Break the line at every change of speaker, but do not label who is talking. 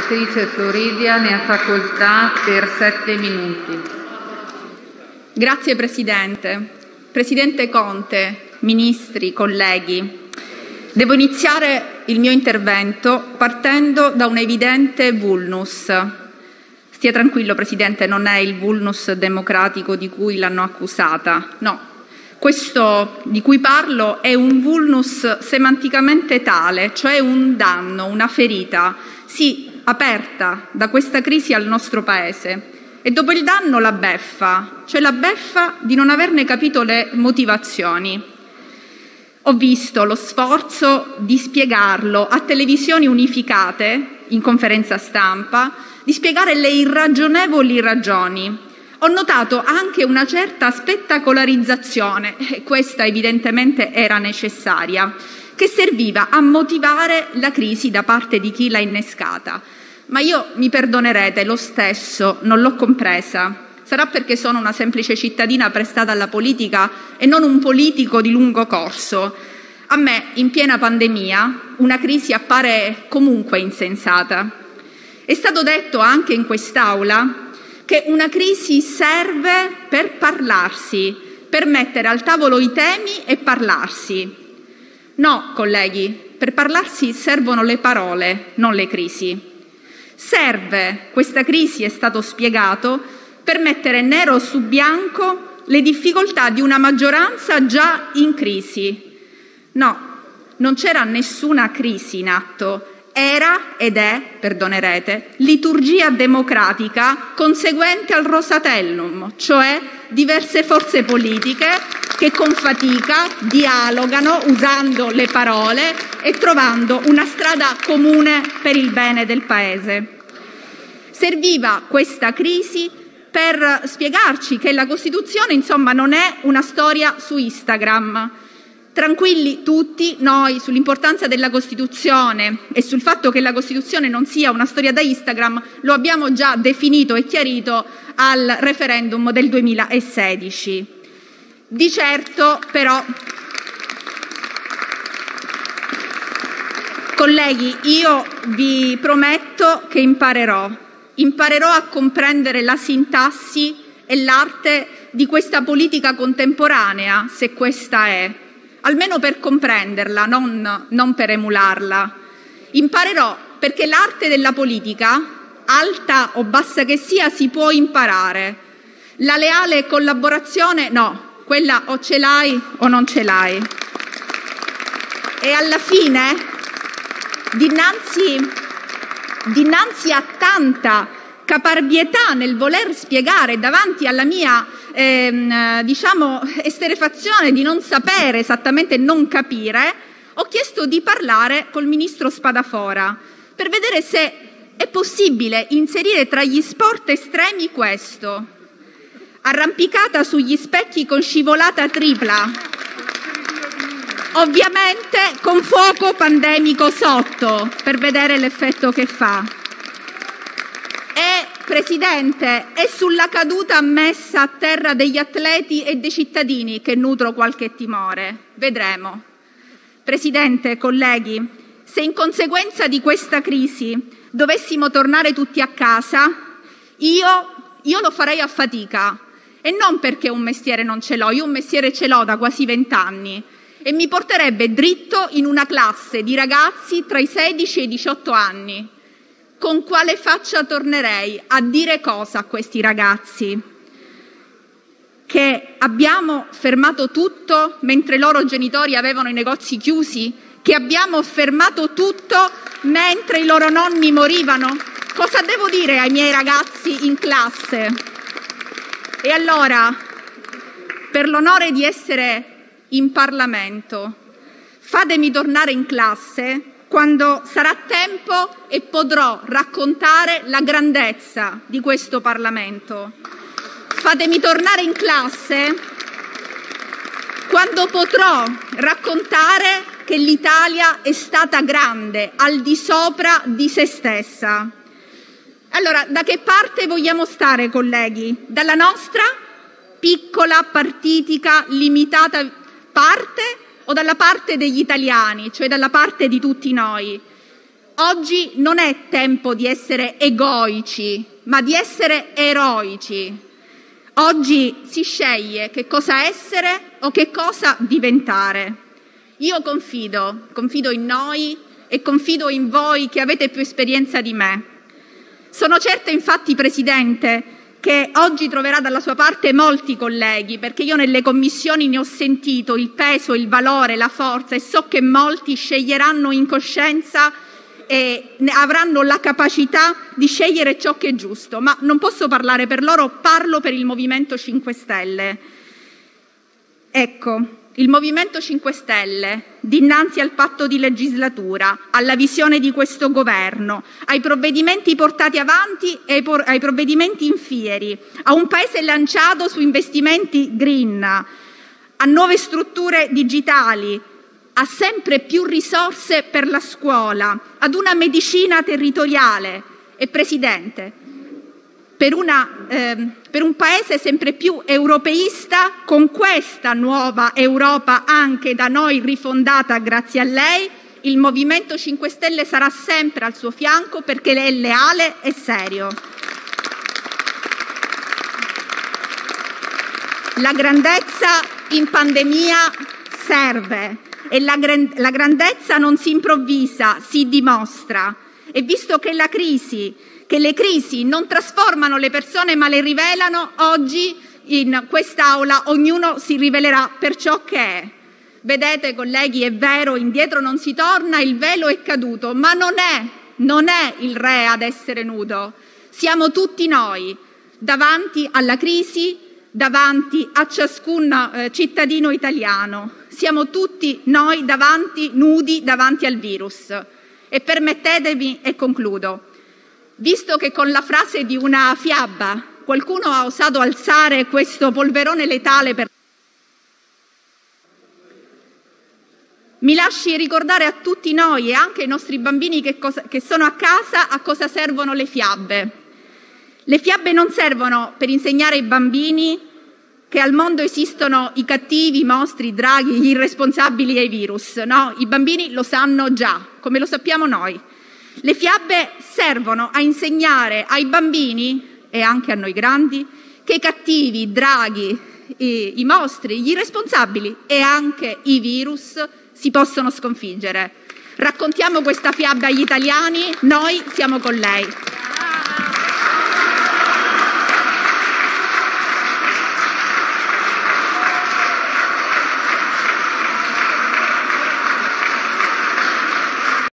Senatrice Floridia, ne ha facoltà per 7 minuti.
Grazie Presidente. Presidente Conte, ministri, colleghi, devo iniziare il mio intervento partendo da un evidente vulnus. Stia tranquillo, Presidente, non è il vulnus democratico di cui l'hanno accusata, no. Questo di cui parlo è un vulnus semanticamente tale, cioè un danno, una ferita, sì, aperta da questa crisi al nostro Paese. E dopo il danno la beffa, cioè la beffa di non averne capito le motivazioni. Ho visto lo sforzo di spiegarlo a televisioni unificate, in conferenza stampa, di spiegare le irragionevoli ragioni. Ho notato anche una certa spettacolarizzazione, e questa evidentemente era necessaria, che serviva a motivare la crisi da parte di chi l'ha innescata. Ma io, mi perdonerete, lo stesso non l'ho compresa. Sarà perché sono una semplice cittadina prestata alla politica e non un politico di lungo corso. A me, in piena pandemia, una crisi appare comunque insensata. È stato detto anche in quest'Aula che una crisi serve per parlarsi, per mettere al tavolo i temi e parlarsi. No, colleghi, per parlarsi servono le parole, non le crisi. Serve, questa crisi è stato spiegato, per mettere nero su bianco le difficoltà di una maggioranza già in crisi. No, non c'era nessuna crisi in atto. Era ed è, perdonerete, liturgia democratica conseguente al Rosatellum, cioè diverse forze politiche che con fatica dialogano usando le parole e trovando una strada comune per il bene del Paese. Serviva questa crisi per spiegarci che la Costituzione, insomma, non è una storia su Instagram. Tranquilli tutti, noi sull'importanza della Costituzione e sul fatto che la Costituzione non sia una storia da Instagram lo abbiamo già definito e chiarito al referendum del 2016. Di certo però, colleghi, io vi prometto che imparerò a comprendere la sintassi e l'arte di questa politica contemporanea, se questa è. Almeno per comprenderla, non per emularla. Imparerò perché l'arte della politica, alta o bassa che sia, si può imparare. La leale collaborazione, no, quella o ce l'hai o non ce l'hai. E alla fine, dinanzi a tanta caparbietà nel voler spiegare davanti alla mia esterefazione di non sapere esattamente, non capire, ho chiesto di parlare col ministro Spadafora per vedere se è possibile inserire tra gli sport estremi questo: arrampicata sugli specchi con scivolata tripla, ovviamente con fuoco pandemico sotto, per vedere l'effetto che fa. Presidente, è sulla caduta ammessa a terra degli atleti e dei cittadini che nutro qualche timore. Vedremo. Presidente, colleghi, se in conseguenza di questa crisi dovessimo tornare tutti a casa, io lo farei a fatica. E non perché un mestiere non ce l'ho, io un mestiere ce l'ho da quasi 20 anni e mi porterebbe dritto in una classe di ragazzi tra i 16 e i 18 anni. Con quale faccia tornerei a dire cosa a questi ragazzi? Che abbiamo fermato tutto mentre i loro genitori avevano i negozi chiusi? Che abbiamo fermato tutto mentre i loro nonni morivano? Cosa devo dire ai miei ragazzi in classe? E allora, per l'onore di essere in Parlamento, fatemi tornare in classe quando sarà tempo e potrò raccontare la grandezza di questo Parlamento. Fatemi tornare in classe quando potrò raccontare che l'Italia è stata grande, al di sopra di se stessa. Allora, da che parte vogliamo stare, colleghi? Dalla nostra piccola, partitica, limitata parte o dalla parte degli italiani, cioè dalla parte di tutti noi? oggi non è tempo di essere egoici, ma di essere eroici. Oggi si sceglie che cosa essere o che cosa diventare. Io confido in noi e confido in voi che avete più esperienza di me. Sono certa, infatti, Presidente, che oggi troverà dalla sua parte molti colleghi, perché io nelle commissioni ne ho sentito il peso, il valore, la forza, e so che molti sceglieranno in coscienza e avranno la capacità di scegliere ciò che è giusto, ma non posso parlare per loro, parlo per il Movimento 5 Stelle. Ecco, il Movimento 5 Stelle, dinanzi al patto di legislatura, alla visione di questo governo, ai provvedimenti portati avanti e ai provvedimenti infieri, a un Paese lanciato su investimenti green, a nuove strutture digitali, a sempre più risorse per la scuola, ad una medicina territoriale e, Presidente, per un Paese sempre più europeista, con questa nuova Europa anche da noi rifondata grazie a lei, il Movimento 5 Stelle sarà sempre al suo fianco perché è leale e serio. La grandezza in pandemia serve e la grandezza non si improvvisa, si dimostra. E visto che le crisi non trasformano le persone ma le rivelano, oggi in quest'Aula ognuno si rivelerà per ciò che è. Vedete, colleghi, è vero, indietro non si torna, il velo è caduto, ma non è il re ad essere nudo. Siamo tutti noi davanti alla crisi, davanti a ciascun cittadino italiano. Siamo tutti noi nudi davanti al virus. E permettetemi, e concludo, visto che con la frase di una fiaba qualcuno ha osato alzare questo polverone letale mi lasci ricordare a tutti noi e anche ai nostri bambini che sono a casa a cosa servono le fiabe. Le fiabe non servono per insegnare ai bambini che al mondo esistono i cattivi, i mostri, i draghi, gli irresponsabili e i virus. No, i bambini lo sanno già, come lo sappiamo noi. Le fiabe servono a insegnare ai bambini e anche a noi grandi che i cattivi, i draghi, i mostri, gli irresponsabili e anche i virus si possono sconfiggere. Raccontiamo questa fiaba agli italiani, noi siamo con lei.